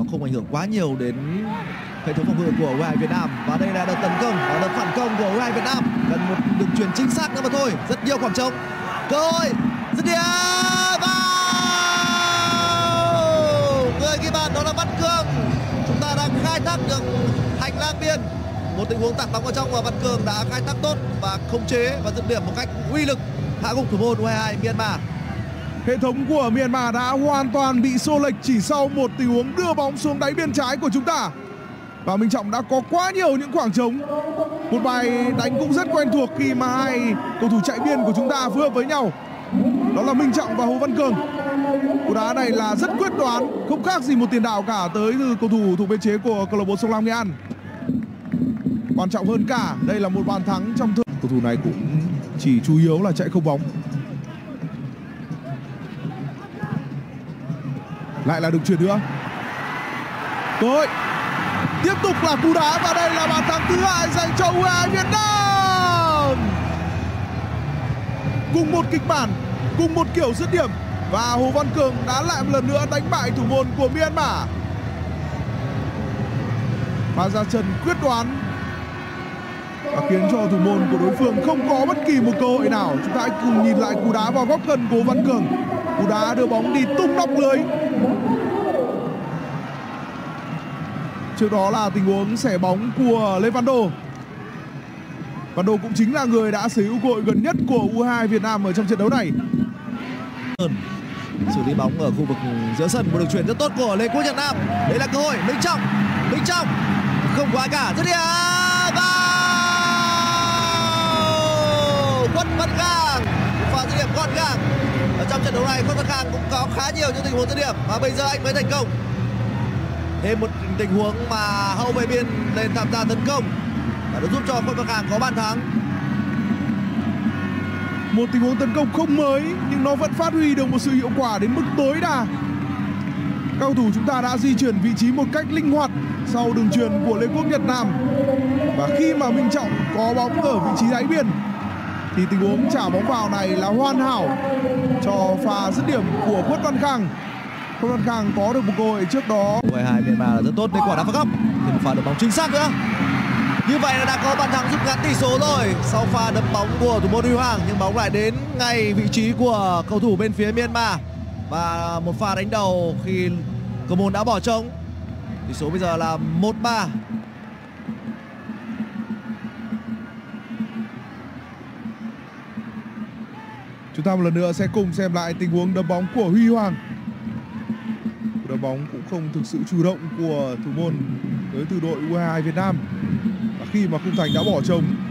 không ảnh hưởng quá nhiều đến hệ thống phòng ngự của U22 Việt Nam. Và đây là đợt tấn công và đợt phản công của U22 Việt Nam. Cần một đường chuyền chính xác nữa mà thôi. Rất nhiều khoảng trống. Cơ hội dứt điểm vào. Người ghi bàn đó là Văn Cường. Chúng ta đang khai thác được hành lang biên. Một tình huống tạt bóng vào trong và Văn Cường đã khai thác tốt và khống chế và dứt điểm một cách uy lực hạ gục thủ môn U22 Myanmar. Hệ thống của Myanmar đã hoàn toàn bị xô lệch chỉ sau một tình huống đưa bóng xuống đáy biên trái của chúng ta. Và Minh Trọng đã có quá nhiều những khoảng trống. Một bài đánh cũng rất quen thuộc khi mà hai cầu thủ chạy biên của chúng ta phối hợp với nhau. Đó là Minh Trọng và Hồ Văn Cường. Cú đá này là rất quyết đoán, không khác gì một tiền đạo cả tới từ cầu thủ thuộc biên chế của câu lạc bộ Sông Lam Nghệ An. Quan trọng hơn cả, đây là một bàn thắng trong thượng. Cầu thủ này cũng chỉ chủ yếu là chạy không bóng. Lại là đường chuyền nữa. Rồi, tiếp tục là cú đá và đây là bàn thắng thứ hai dành cho U22 Việt Nam. Cùng một kịch bản, cùng một kiểu dứt điểm và Hồ Văn Cường đã lại một lần nữa đánh bại thủ môn của Myanmar. Pha ra chân quyết đoán và khiến cho thủ môn của đối phương không có bất kỳ một cơ hội nào. Chúng ta hãy cùng nhìn lại cú đá vào góc gần của Hồ Văn Cường. Cú đá đưa bóng đi tung nóc lưới. Trước đó là tình huống xẻ bóng của Lê Văn Đô. Văn Đô cũng chính là người đã sở hữu cơ hội gần nhất của U22 Việt Nam ở trong trận đấu này. Xử lý bóng ở khu vực giữa sân, một đường chuyền rất tốt của Lê Quốc Nhật Nam. Đây là cơ hội Minh Trọng không có ai cả, dứt điểm vào. Quất Văn Khang pha dứt điểm gọn gàng. Ở trong trận đấu này Quất Văn Khang cũng có khá nhiều những tình huống dứt điểm và bây giờ anh mới thành công. Thêm một tình huống mà hậu vệ biên lên tham gia tấn công và đã giúp cho Quất Văn Khang có bàn thắng. Một tình huống tấn công không mới nhưng nó vẫn phát huy được một sự hiệu quả đến mức tối đa. Các cầu thủ chúng ta đã di chuyển vị trí một cách linh hoạt sau đường chuyền của Lê Quốc Nhật Nam. Và khi mà Minh Trọng có bóng ở vị trí đáy biên thì tình huống trả bóng vào này là hoàn hảo cho pha dứt điểm của Quất Văn Khang. Quất Văn Khang có được một cơ hội trước đó. U22 Myanmar là rất tốt với quả đá phạt góc. Thì một pha đập bóng chính xác nữa. Như vậy là đã có bàn thắng giúp ngắn tỷ số rồi. Sau pha đập bóng của thủ môn Huy Hoàng nhưng bóng lại đến ngay vị trí của cầu thủ bên phía Myanmar. Và một pha đánh đầu khi cầu môn đã bỏ trống. Tỷ số bây giờ là 1-3. Chúng ta một lần nữa sẽ cùng xem lại tình huống đập bóng của Huy Hoàng. Đập bóng cũng không thực sự chủ động của thủ môn tới từ đội U22 Việt Nam. Và khi mà khung thành đã bỏ trống